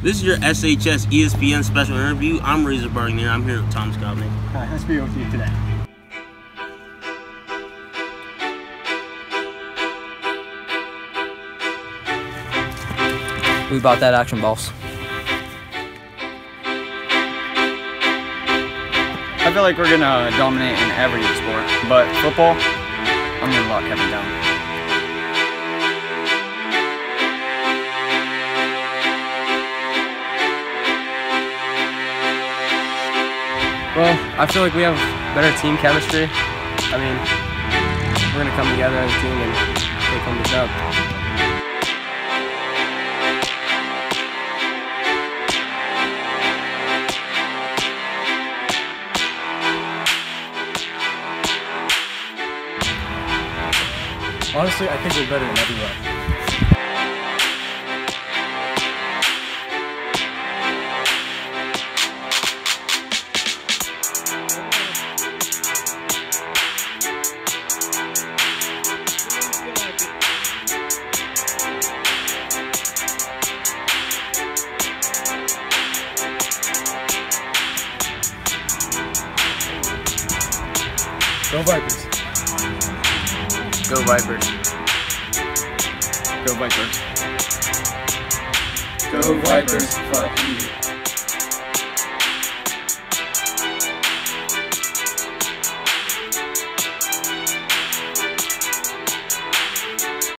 This is your SHS ESPN special interview. I'm Razor Bargner. I'm here with Tom Skopnik. Hi, nice to be with you today. We bought that action balls. I feel like we're gonna dominate in every sport, but football, I'm gonna lock Kevin down. Well, I feel like we have better team chemistry. I mean, we're gonna come together as a team and take home the job. Honestly, I think we're better in every way. Go Vipers. Go Vipers. Go Vipers. Go Vipers, fuck you.